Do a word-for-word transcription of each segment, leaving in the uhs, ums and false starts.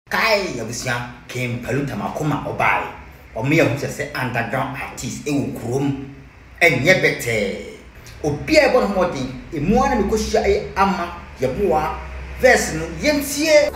Kai Yabusia came Paluta Makoma Obai, or me who say underground artist, Ewu Krum, and yet better. Obia bon modi, a moana because she ama Yabua, Vesson, Yensie.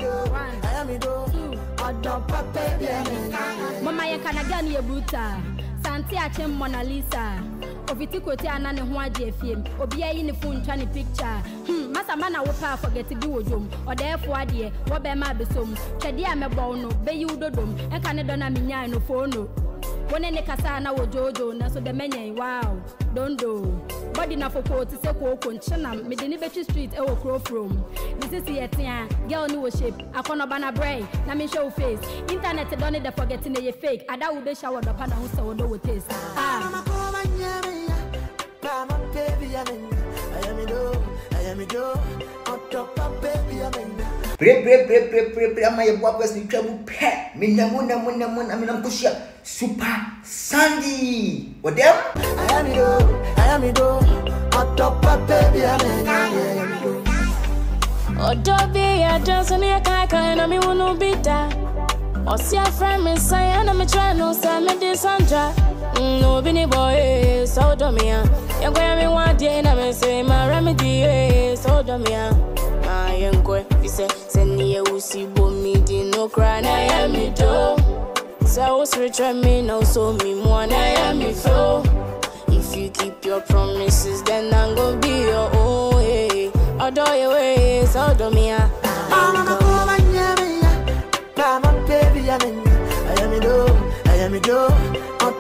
Mama Yakanagani Yabuta, Santia Chem Mona Lisa. Ovitikote anane ho ade afiem obi ayi ne phone twa ne picture hmm masa mana wo pa forget bi wodom odefo ade wo be ma besom twede a mebɔ no be yi udodom enka ne dona menyan no phone no wone ne kasa na wojojo na so de menyan wow dondo body na foko ti se ko ko nchena me de ne betri street e wo crow from this is yetia girl ni wo shape akono bana brain na me show face internet don ne de forget ne ye fake ada wo be shower do pa na ho se wo do wo taste ah Mama, baby, I'm in. I am in. I am in. On top of baby, I'm in. Pray, pray, pray, pray, pray, pray. My boy was in trouble. Pet. Me na mo na mo na mo. I mean, I'm pushing Super Sandy. What them? I am in. I am in. On top of baby, I'm in. I am in. Oh, Dobby, I just want to get kind of me who no bitter. Oh, see a friend me say, and I'm trying to say me this Sandra. No, Benny boy, so domia. You're going to want to and I'm saying my remedy, so domia. I am going to say, send me a wussy boomy, did no cry, I am me too. So, return me now, so me one, I am me flow. If you keep your promises, then I'm going to be your own. Hey, adore your ways, so domia. Mama, come on, yeah, Mama, baby, I'm in. I am in. I am in.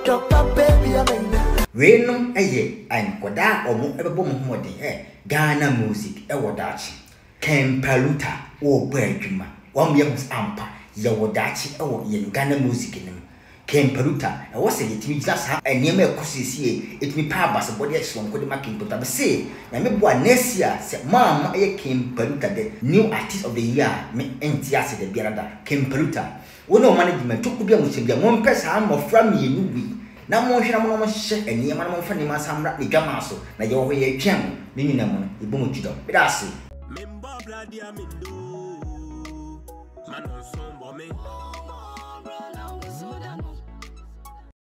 Renum eye and Koda or Mobomodi, eh, Ghana music, a wadachi, Ken Paluta, or Berguma, one year's ampa, Yawadachi, or Yen Ghana music in him. Ken Paluta, I was saying it means that's how a name of Kusi, it me pabas a body action could make him put up a say. I mean, one Nessia said, Mom, I came Paluta, the new artist of the year, me entiasi the Biarada, Ken Paluta. Uno management took to be a Muslim, one person more from you. Na mo hwera mo mo hye eniema na mo fa nima samra ni gamaso na ye wo ye twem ni nyina mo ibo mo jidom be da se membo bloody amindo manon so bo me